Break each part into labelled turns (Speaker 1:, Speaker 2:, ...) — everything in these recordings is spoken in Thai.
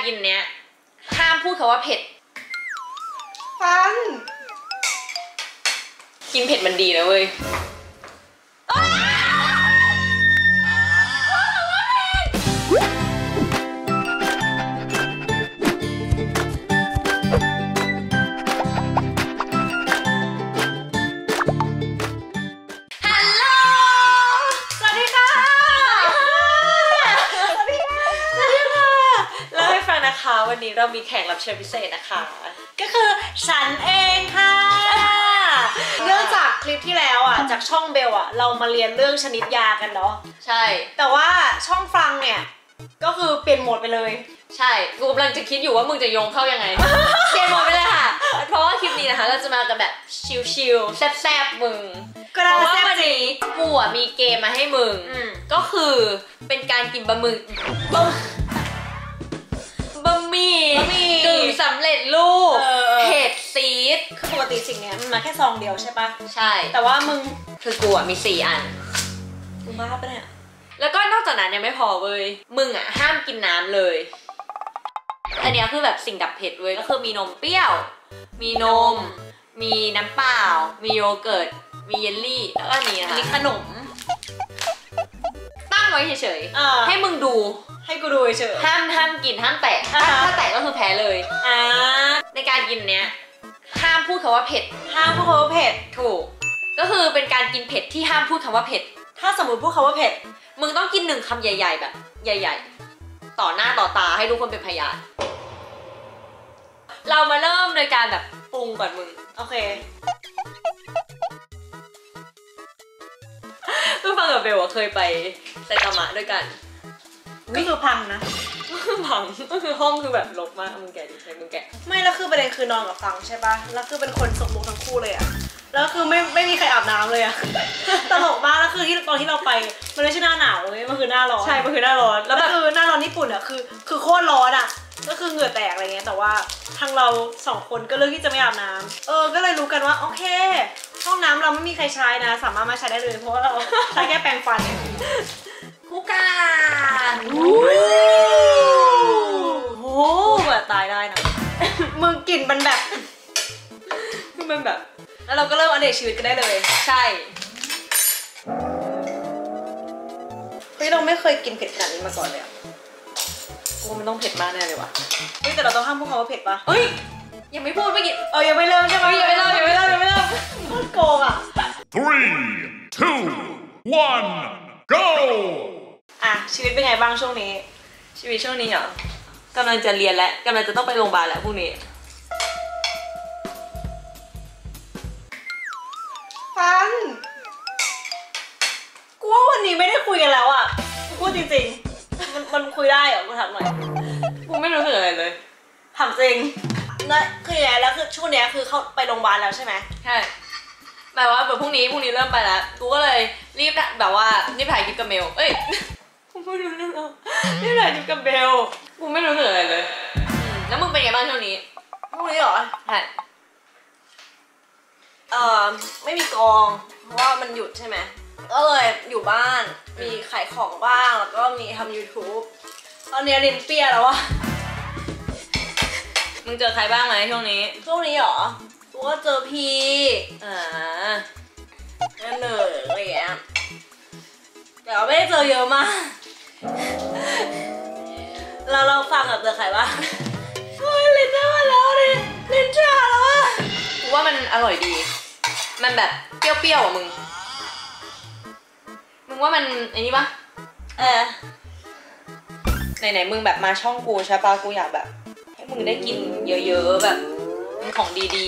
Speaker 1: กินเนี้ยห้ามพูดคำว่าเผ็ด
Speaker 2: ฟัน
Speaker 1: กินเผ็ดมันดีนะเว้ยวันนี้เรามีแขกรับเชิญพิเศษนะคะ
Speaker 2: ก็คือฉันเองค่ะเนื่องจากคลิปที่แล้วอ่ะจากช่องเบลอ่ะเรามาเรียนเรื่องชนิดยากันเนาะ
Speaker 1: ใช่
Speaker 2: แต่ว่าช่องฟังเนี่ยก็คือเปลี่ยนโหมดไปเลย
Speaker 1: ใช่กูกำลังจะคิดอยู่ว่ามึงจะโยงเข้ายังไง เปลี่ยนโหมดไปเลยค่ะเพราะว่าคลิปนี้นะคะเราจะมากันแบบชิลๆแซ่บๆมึง
Speaker 2: ก็ได้แซ่บจริง
Speaker 1: กูอ่ะมีเกมมาให้มึงก็คือเป็นการกินบะหมี่กึ่งสำเร็จรูปเผ็ดซีด
Speaker 2: คือปกติสิ่งเนี้ยมันมาแค่ซองเดียวใช่ปะ
Speaker 1: ใช่
Speaker 2: แต่ว่ามึง
Speaker 1: คือกูมี4 อัน
Speaker 2: กูบ้าปะเนี่ย
Speaker 1: แล้วก็นอกจากนั้นยังไม่พอเว้ยมึงอ่ะห้ามกินน้ำเลยอันนี้คือแบบสิ่งดับเผ็ดเว้ยก็คือมีนมเปรี้ยวมีนมมีน้ำเปล่ามีโยเกิร์ตมีเยลลี่แล้วก็นี้นะคะ
Speaker 2: มีขนม
Speaker 1: ตั้งไว้เฉยๆให้มึงดู
Speaker 2: ให้กูดูเฉย
Speaker 1: ห้ามกินห้ามแตะถ้าแตะก็คือแพ้เลยในการกินเนี้ยห้ามพูดคำว่าเผ็ด
Speaker 2: ห้ามพูดคำว่าเผ็ด
Speaker 1: ถูกก็คือเป็นการกินเผ็ดที่ห้ามพูดคำว่าเผ็ด
Speaker 2: ถ้าสมมติพูดคำว่าเผ็ด
Speaker 1: มึงต้องกิน1 คำใหญ่ๆแบบใหญ่ๆต่อหน้าต่อตาให้ทุกคนเป็นพยานเรามาเริ่มโดยการแบบปรุงก่อนมึง
Speaker 2: โอเค
Speaker 1: เพิ่งฟังกับเบลเคยไปไซตามะด้วยกัน
Speaker 2: ก็คือพังนะ
Speaker 1: พังก็คือห้องคือแบบรกมากมึงแกะดิใช่มึงแกะ
Speaker 2: ไม่แล้วคือประเด็นคือนอนกับฟังใช่ปะแล้วคือเป็นคนสกปรกทั้งคู่เลยอะแล้วคือไม่มีใครอาบน้ำเลยอะตลกมากแล้วคือที่ตอนที่เราไปมันไม่ใช่หน้าหนาวเลยมันคือหน้าร้อน
Speaker 1: ใช่มันคือหน้าร้อน
Speaker 2: แล้วคือหน้าร้อนญี่ปุ่นอะคือโคตรร้อนอะก็คือเหงื่อแตกอะไรเงี้ยแต่ว่าทางเรา2 คนก็เลือกที่จะไม่อาบน้ำก็เลยรู้กันว่าโอเคห้องน้ำเราไม่มีใครใช้นะสามารถมาใช้ได้เลยเพราะว่าเราใช้แค่แปรงฟัน
Speaker 1: คู่กันโอ้โหแบบตายได้นะ
Speaker 2: มึงกลิ่นมันแบบ
Speaker 1: คือมันแบบ
Speaker 2: แล้วเราก็เริ่มอัปเดตชีวิตกันได้เลย
Speaker 1: ใช่
Speaker 2: เฮ้ยเราไม่เคยกินเผ็ดขนาดนี้มาก่อนเลยอะ
Speaker 1: กูมันต้องเผ็ดมากแน่เลยว่ะ
Speaker 2: เฮ้ยแต่เราต้องห้ามพูดคำว่าเผ็ดปะ
Speaker 1: เฮ้ยยังไม่พูดไม่กิน
Speaker 2: ยังไม่เริ่มใช่ไหม
Speaker 1: ยังไม่เริ่ม
Speaker 2: โคตรโกงอะ
Speaker 3: 3 2 1 go
Speaker 2: ชีวิตเป็นไงบ้างช่วงนี้
Speaker 1: ชีวิตช่วงนี้เหรอกำลังจะเรียนแล้วกำลังจะต้องไปโรงพยาบาลแล้วพรุ่งนี้
Speaker 2: ฟันกูว่าวันนี้ไม่ได้คุยกันแล้วอ่ะกูพูดจริงๆมันคุยได้เหรอกูถามหน่อย
Speaker 1: กูไม่รู้สึกอะไรเลย
Speaker 2: ถามจริงนะคืออย่างไรแล้วคือช่วงนี้คือเขาไปโรงพยาบาลแล้วใช่ไหม
Speaker 1: ใช่แบบว่าแบบพรุ่งนี้เริ่มไปแล้วกูก็เลยรีบแบบว่ารีบถ่ายคลิปกับเมลกูไม่รู้เรื่องรีบถ่ายคลิปกับเบลกูไม่รู้สึกอะไรเลยแล้วมึงเป็นไงบ้างช่วงนี้
Speaker 2: เหรอ
Speaker 1: ใช่
Speaker 2: ไม่มีกองเพราะว่ามันหยุดใช่ไหมก็เลยอยู่บ้านมีขายของบ้างแล้วก็มีทำ YouTube ตอนนี้เรียนเปียแล้วอะ
Speaker 1: มึงเจอใครบ้างไหมช่วงนี้
Speaker 2: เหรอกูก็เจอพีนั่นเลยอะไรอย่างเงี้ยแต่ว่าไม่ได้เจอเยอะมากเราฟังกับเจอใครบ้างเล่นได้มาแล้วเล่นชาแล้วอะ
Speaker 1: กูว่ามันอร่อยดีมันแบบเปรี้ยวๆอ่ะมึงว่ามันไอ้นี่ปะไหนมึงแบบมาช่องกูใช่ปะกูอยากแบบให้มึงได้กินเยอะๆแบบของดี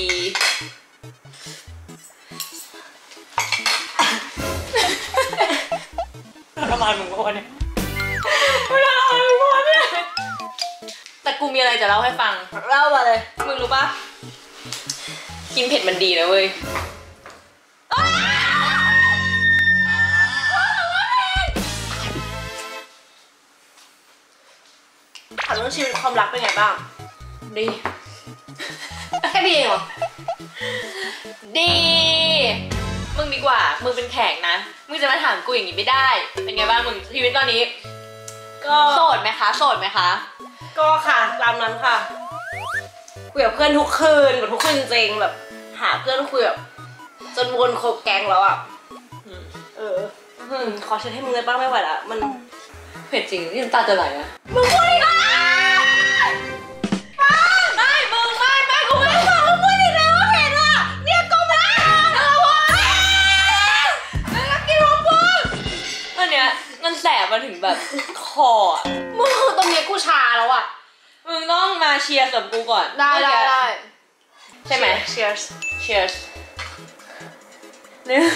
Speaker 1: ๆประมาณมึงพวกเนี่ยแต่กูมีอะไรจะเล่าให้ฟัง
Speaker 2: เล่ามาเลย
Speaker 1: มึงรู้ปะกินเผ็ดมันดีนะเว้ย
Speaker 2: ถามเรื่องชีวิตความรักเป็นไงบ้าง
Speaker 1: ดีแค่ดีเหรอดีมึงดีกว่ามึงเป็นแขกนะมึงจะมาถามกูอย่างนี้ไม่ได้เป็นไงบ้างมึงชีวิตตอนนี้ก็โสดไหมคะ
Speaker 2: ก็ค่ะตามนั้นค่ะคุยกับเพื่อนทุกคืนแบบทุกคืนจริงแบบหาเพื่อนคุยแบบจนวนครบแก๊งแล้วอ่ะขอเชิญให้มึงเลยบ้างไม่ไหวละมัน
Speaker 1: เผ็ดจริงนี่น้ำตาจะไหลนะ
Speaker 2: มึงพูดอีกแล้ว
Speaker 1: ไม่มึงไม่กูไม่ฟังมึงพูดอีกแล้วว่าเผ็ดอ่ะเนี่ยกูไม่แล้วกินของมึงอันเนี้ยมันแสบมาถึงแบบคออ่ะ
Speaker 2: มึงตรงนี้กูชาแล้วอ่ะ
Speaker 1: มึงต้องมาเชียร์กับกูก่อน
Speaker 2: ได้
Speaker 1: ใช่ไหม cheers เนี่ย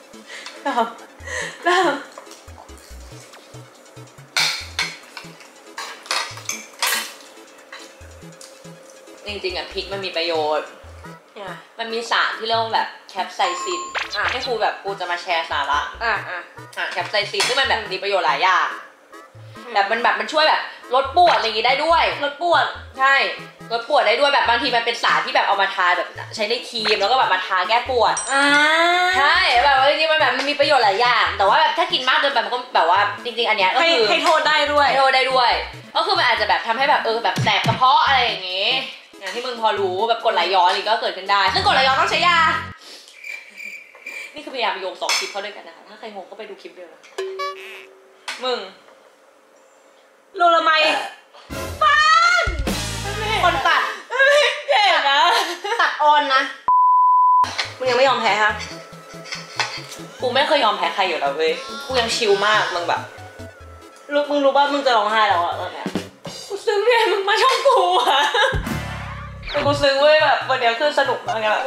Speaker 1: จริงๆอ่ะพริกมันมีประโยชน์มันมีสารที่เรียกว่าแบบแคปไซซินให้ครูแบบกูจะมาแชร์สาระแคปไซซินซึ่งมันแบบมีประโยชน์หลายอย่างแบบมันช่วยแบบลดปวดอะไรอย่างงี้ได้ด้วย
Speaker 2: ลดปวด
Speaker 1: ใช่ลดปวดได้ด้วยแบบบางทีมันเป็นสารที่แบบเอามาทาแบบใช้ในครีมแล้วก็แบบมาทาแก้ปวดใช่แบบจริงๆมันมีประโยชน์หลายอย่างแต่ว่าแบบถ้ากินมากเกินไปมันก็แบบว่าจริงๆอันเนี้ยก็คือ
Speaker 2: ให้โทษได้ด้วย
Speaker 1: ก็คือมันอาจจะแบบทำให้แบบแบบแสบกระเพาะอะไรอย่างงี้อย่างที่มึงพอรู้แบบกรดไหลย้อนอะไรก็เกิดขึ้นได้ซึ่งกรดไหลย้อนต้องใช้ยานี่คือพยายามโยง2คลิปเข้าด้วยกันนะคะถ้าใครงงก็ไปดูคลิปเดียวนะมึง
Speaker 2: โลละไมฟันคนตัด
Speaker 1: เก่งนะ
Speaker 2: ตัดออนนะมึงยังไม่ยอมแพ้ฮะ
Speaker 1: กูไม่เคยยอมแพ้ใครอยู่แล้วเว้ยกูยังชิลมากมึงแบบ
Speaker 2: มึงรู้ป่ะมึงจะร้องไห้แล้วอะตอนเนี้ย
Speaker 1: กูซึ้งไงมึงมาช่องกูอะแต่กูซึ้งเว้ยแบบวันเดียวคือสนุกมากเลย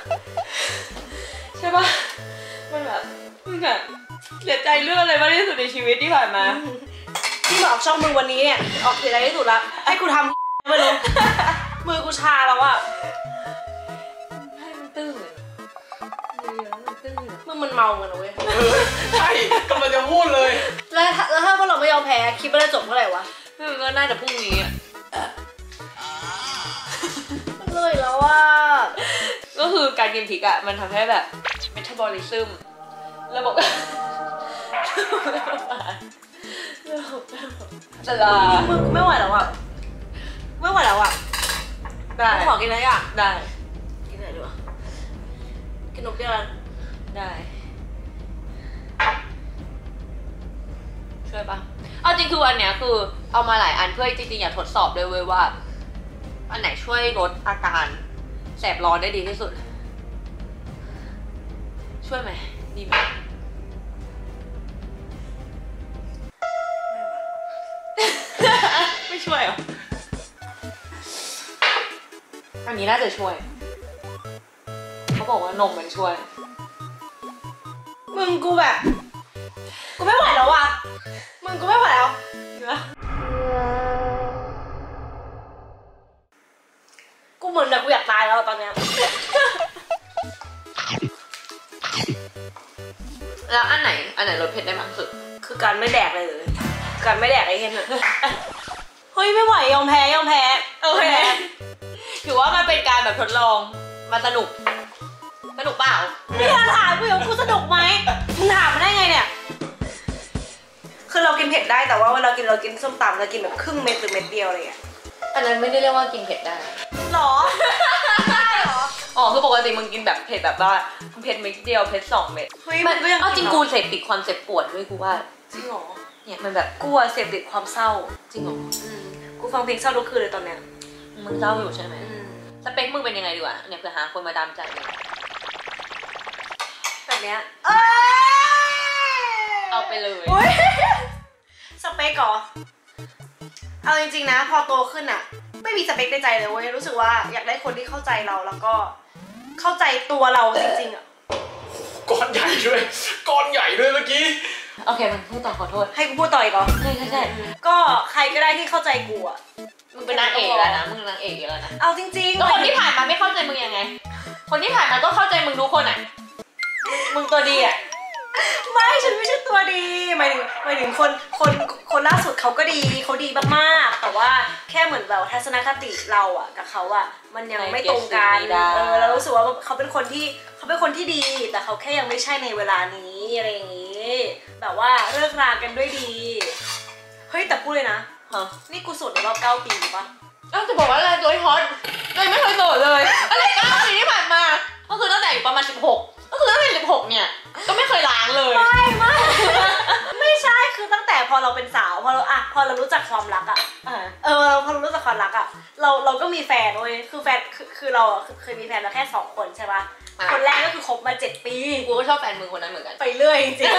Speaker 1: ใช่ป่ะมันแบบมึงแบบเสียใจเรื่องอะไรมากที่สุดในชีวิตที่ผ่านมา
Speaker 2: ที่มาออกช่องมึงวันนี้เนี่ยออกเสียใจที่สุดละให้กูทำไม่รู้มือกูชาแล้วอะ
Speaker 1: ให้มันตึ้งเลย
Speaker 2: มันเมากันนะเว้ย
Speaker 3: ใช่กำลังจะพูดเลย
Speaker 2: แล้วถ้าพวกเราไม่ยอมแพ้คลิปมันจะจบเมื่อไหร่วะ
Speaker 1: ก็น่าจะพรุ่งนี้อะ
Speaker 2: เลยแล้วว่า
Speaker 1: ก็คือการกินพริกอะมันทำให้แบบเมตาบอลิซึมระบบจะลา
Speaker 2: มึงไม่ไหวแล้วอ่ะได้ขอกินอะไรอ่ะ
Speaker 1: ได้
Speaker 2: กินอะไรดีวะกินนมเปรี้ยว
Speaker 1: ได้ช่วยปะเอาจริงคืออันเนี้ยคือเอามาหลายอันเพื่อจริงๆอยากทดสอบด้วยเว้ยว่าอันไหนช่วยลดอาการแสบร้อนได้ดีที่สุดช่วยไหมดีไหมไม่ช่วยหรออันนี้น่าจะช่วยเขาบอกว่านมมันช่วย
Speaker 2: มึงกูแบบกูไม่ไหวแล้วอ่ะมึงกูไม่ไหวแล้วกูเหมือนแบบกูอยากตายแล้วตอนเนี้ย
Speaker 1: แล้วอันไหนลดเผ็ดได้มากสุด
Speaker 2: คือการไม่แดกเลยการไม่แดกไอ้เหี้ยเฮ้ยไม่ไหวยอมแพ้
Speaker 1: โอเคถือว่ามันเป็นการแบบทดลองมาสนุกเปล่า
Speaker 2: ไม่ถามกูว่ากูสนุกไหมมึงถามมาได้ไงเนี่ยคือเรากินเผ็ดได้แต่ว่าเวลาเรากินส้มตำเรากินแบบครึ่งเม็ดหรือเม็ดเดียวอะไรอย่างเงี้ย
Speaker 1: อันนั้นไม่ได้เรียกว่ากินเผ็ดได้
Speaker 2: หรอได้หรอ
Speaker 1: อ๋อคือปกติมึงกินแบบเผ็ดแบบว่าเผ็ดเม็ดเดียวเผ็ด2 เม็ด
Speaker 2: เฮ้ยมันก็ยัง
Speaker 1: เอาจริงกูเสพติดความเจ็บปวดด้วยกูว่า
Speaker 2: จริงหรอ
Speaker 1: เนี่ยมันแบบ
Speaker 2: กูเสพติดความเศร้า
Speaker 1: จริงหรอ
Speaker 2: กูฟังเพลงเศร้าทุกคืนเลยตอนเนี้ย
Speaker 1: มึงเศร้าอยู่ใช่ไหมสเปคมึงเป็นยังไงดีวะเนี่ยเผื่อหาคนมาดามใจ
Speaker 2: แบบเนี้ย
Speaker 1: เอาไปเลย
Speaker 2: สเปคเหรอเอาจริงๆนะพอโตขึ้นอะไม่มีสเปคในใจเลยเว้ยรู้สึกว่าอยากได้คนที่เข้าใจเราแล้วก็เข้าใจตัวเราจริงๆอะ
Speaker 3: ก้อนใหญ่ด้วยเมื่อกี้
Speaker 1: โอเคมึงพูดต่อขอโทษ
Speaker 2: ให้กูพูดต่ออีกเหรอ
Speaker 1: ใช่
Speaker 2: ก็ใครก็ได้ที่เข้าใจกูอะ
Speaker 1: มึงเป็นนางเอกแล้วนะมึงนางเอกแล้วนะ
Speaker 2: เอาจริงๆ
Speaker 1: แล้วคนที่ผ่านมาไม่เข้าใจมึงยังไงคนที่ผ่านมาก็เข้าใจมึงทุกคนอะมึงตัวดีอะ
Speaker 2: ไม่ฉันไม่ใช่ตัวดีหมายถึงคนล่าสุดเขาก็ดีเขาดีมากๆแต่ว่าแค่เหมือนแบบทัศนคติเราอะกับเขาอะมันยังไม่ตรงกันเรารู้สึกว่าเขาเป็นคนที่ดีแต่เขาแค่ยังไม่ใช่ในเวลานี้อะไรอย่างนี้แบบว่าเลิกรากันด้วยดีเฮ้ยแต่พูดเลยนะ
Speaker 1: ฮะ
Speaker 2: นี่กูโสดในรอบ9 ปีปะ
Speaker 1: จะบอกว่าอะไรตัวฮอตเลยไม่เคยโสดเลยอะไร9 ปีที่ผ่านมาก็คือตั้งแต่อยู่ประมาณ16ก็คือตั้งแต่16เนี่ยก็ไม่เคยล้างเลย
Speaker 2: ไม่ใช่คือตั้งแต่พอเราเป็นสาวพอเรารู้จักความรักอะพอเรารู้จักความรักอะเราก็มีแฟนเว้ยคือแฟนคือเราเคยมีแฟนมาแค่2 คนใช่ปะคนแรกก็คือคบมา7 ปี
Speaker 1: กูก็ชอบแฟนมึงคนนั้นเหมือนกัน
Speaker 2: ไปเรื่อยจริง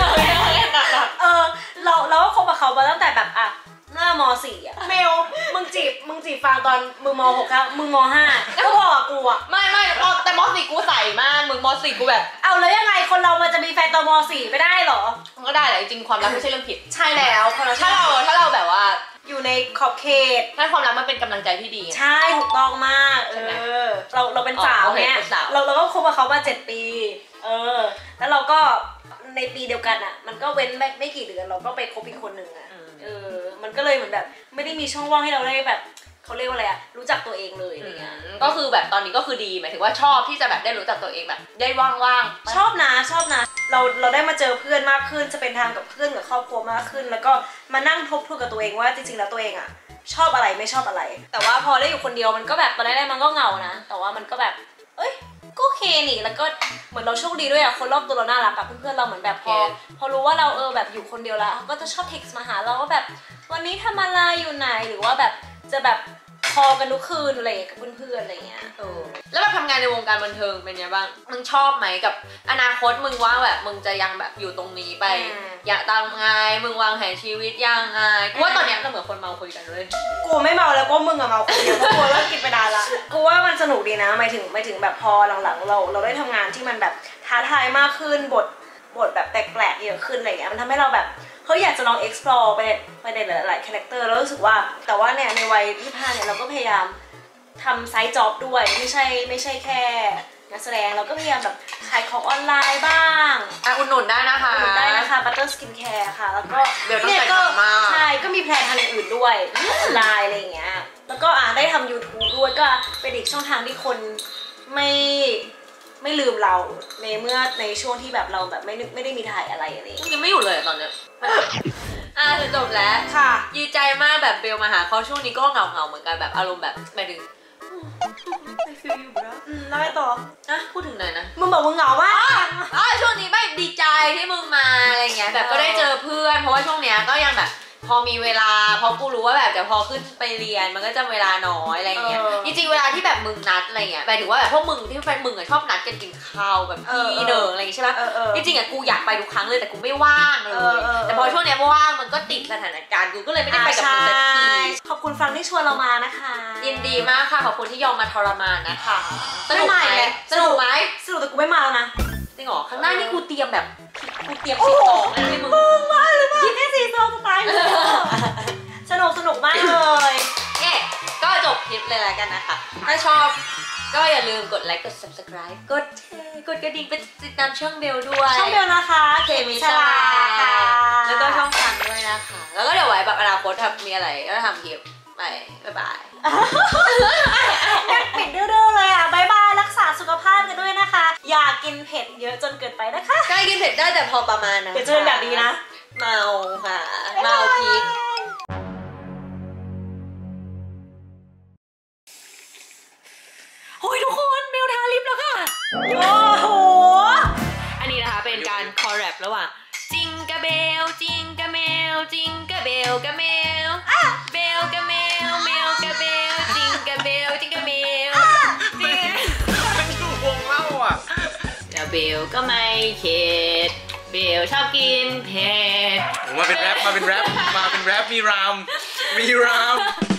Speaker 2: เราก็คบกับเขามาตั้งแต่แบบหน้าม.4อะเมลมึงจีบฟังตอนมึงม.6ครับมึงม.5ก็พอกูอะ
Speaker 1: ไม่แต่ม.4กูใส่มากมึงม.4กูแบบ
Speaker 2: เอาแล้วยังไงคนเรามันจะมีแฟนตอนม.4ไม่ได้หรอ
Speaker 1: มันก็ได้แหละจริงๆความรักไม่ใช่เรื่องผิด
Speaker 2: ใช่แล้ว
Speaker 1: ถ้าเราแบบว่า
Speaker 2: อยู่ในขอบเขต
Speaker 1: ถ้าความรักมันเป็นกำลังใจที่ดี
Speaker 2: ใช่ถูกต้องมากเราเป็นสาวเนี่ยเราก็คบกับเขามา7 ปีแล้วเราก็ในปีเดียวกันอะมันก็เว้นไม่กี่เดือนเราก็ไปคบอีกคนหนึ่งอะมันก็เลยเหมือนแบบไม่ได้มีช่องว่างให้เราได้แบบเขาเรียกว่าอะไรอะรู้จักตัวเองเลยอะไรเงี้ย
Speaker 1: ก็คือแบบตอนนี้ก็คือดีหมายถึงว่าชอบที่จะแบบได้รู้จักตัวเองแบบได้ว่าง
Speaker 2: ๆชอบนะเราได้มาเจอเพื่อนมากขึ้นจะเป็นทางกับเพื่อนกับครอบครัวมากขึ้นแล้วก็มานั่งทบทวนกับตัวเองว่าจริงๆแล้วตัวเองอะชอบอะไรไม่ชอบอะไร แต่ว่าพอได้อยู่คนเดียวมันก็แบบตอนแรกๆมันก็เหงานะแต่ว่ามันก็แบบก็โอเคนี่แล้วก็เหมือนเราโชคดีด้วยอะคนรอบตัวเราน่ารักกับเพื่อนๆเราเหมือนแบบพอรู้ว่าเราแบบอยู่คนเดียวแล้วก็จะชอบเท็กซ์มาหาเราว่าแบบวันนี้ทำอะไรอยู่ไหนหรือว่าแบบจะแบบคอกันทุกคืนอะไรกับเพื่อนๆอะไรเงี้ย
Speaker 1: แล้วแบบทำงานในวงการบันเทิงเป็นไงบ้างมึงชอบไหมกับอนาคตมึงว่าแบบมึงจะยังแบบอยู่ตรงนี้ไปอยากตามไงมึงวางแผนชีวิตยังไงกูว่าตอนนี้เราเหมือนคนเมาคุยกันเลย
Speaker 2: กูไม่เมาแล้วก็มึงอะเมาคนเดียวเพราะกูเลิกกินไปนานละกูว่ามันสนุกดีนะหมายถึงแบบพอหลังๆเราได้ทำงานที่มันแบบท้าทายมากขึ้นบทแบบแปลกๆเยอะขึ้นอะไรเงี้ยมันทำให้เราแบบเขาอยากจะลอง explore ไปในหลายๆคาแรคเตอร์แล้วรู้สึกว่าแต่ว่าเนี่ยในวัย25เนี่ยเราก็พยายามทำไซต์จ็อบด้วยไม่ใช่แค่นักแสดงเราก็พยายามแบบขายของออนไลน์บ้าง
Speaker 1: อุดหนุนได้นะคะ
Speaker 2: Butter Skin Care ค่ะแล้วก็
Speaker 1: เนี่ยก็
Speaker 2: ใช่ก็มีแพลนทางอื่นด้วยออนไลน์อะไรอย่างเงี้ยแล้วก็ได้ทำ YouTube ด้วยก็เป็นอีกช่องทางที่คนไม่ลืมเราในช่วงที่แบบเราแบบไม่ได้มีถ่ายอะไร
Speaker 1: ยังไม่อยู่เลยตอนเนี้ยจะจบแล้ว
Speaker 2: ค่ะ
Speaker 1: ดีใจมากแบบเบลมาหาเขาช่วงนี้ก็เหงาเหมือนกันแบบอารมณ์แบบหมายถึง
Speaker 2: ไอฟิลอยู่แล้วแล้วไงต่อ
Speaker 1: พูดถึงไหนนะ
Speaker 2: มึงบอกมึงเหงามาก
Speaker 1: ช่วงนี้ไม่ดีใจที่มึงมาอะไรเงี้ยแบบก็ได้เจอเพื่อนเพราะว่าช่วงเนี้ยก็ยังแบบพอมีเวลาพอกูรู้ว่าแบบเดี๋ยวพอขึ้นไปเรียนมันก็จะเวลาน้อยอะไรเงี้ยจริงๆเวลาที่แบบมึงนัดอะไรเงี้ยหมายถึงว่าแบบพวกมึงที่เป็นมึงชอบนัดกันกินข้าวแบบพี่เดิงอะไรอย่างงี้ใช่ปะจริงๆกูอยากไปทุกครั้งเลยแต่กูไม่ว่างเลยแต่พอช่วงเนี้ยว่างมันก็ติดสถานการณ์กูก็เลยไม่ได้ไปกับมึงสักที
Speaker 2: ขอบคุณฟังที่ชวนเรามานะคะ
Speaker 1: ยินดีมากค่ะขอบคุณที่ยอมมาทรมานนะคะสนุกไหมแต่
Speaker 2: กูไม่มาแล้วนะ
Speaker 1: จริงเหรอข้างหน้านี่กูเตรียมแบบสีตองให้มึง
Speaker 2: มาหรือเปล่าคิดแค่สีตองสไตล์เลยสนุกมากเลย
Speaker 1: ก็จบคลิปเลยแล้วกันนะคะถ้าชอบก็อย่าลืมกดไลค์กด subscribe กดกระดิ่งไปติดตามช่องเบลด้วย
Speaker 2: ช่องเบลนะคะ
Speaker 1: เคมีชลาแล้วก็ช่องฟังด้วยนะคะแล้วก็เดี๋ยวไว้แบบอนาคตมีอะไรก็ทำคลิปไปบ๊ายบาย
Speaker 2: ปิดดื้อๆเลยบ๊ายบายรักษาสุขภาพกันด้วยนะคะอย่ากินเผ็ดเยอะจนเกินไปนะคะ
Speaker 1: ใช่กินเผ็ดได้แต่พอประมาณนะ
Speaker 2: เดี๋ยวจะเป็นแบบนี้นะ
Speaker 1: เมาค่ะเมาพริกโอ้ยทุกคนเมลทาลิปแล้วค่ะ
Speaker 2: โอ้โห
Speaker 1: อันนี้นะคะเป็นการคอลแลบระหว่างจิงกะเบลจิงกะเมลจิงกะเบลกะเมลเบลกะเมลเมลกะเบลจิงกะเบลจิงกะเมลจิง
Speaker 3: มันอยู่วงเล่าอ่ะ
Speaker 1: แล้วเบลก็ไม่เข็ดเบลชอบกินเผ็ด
Speaker 3: มาเป็นแรปมีราม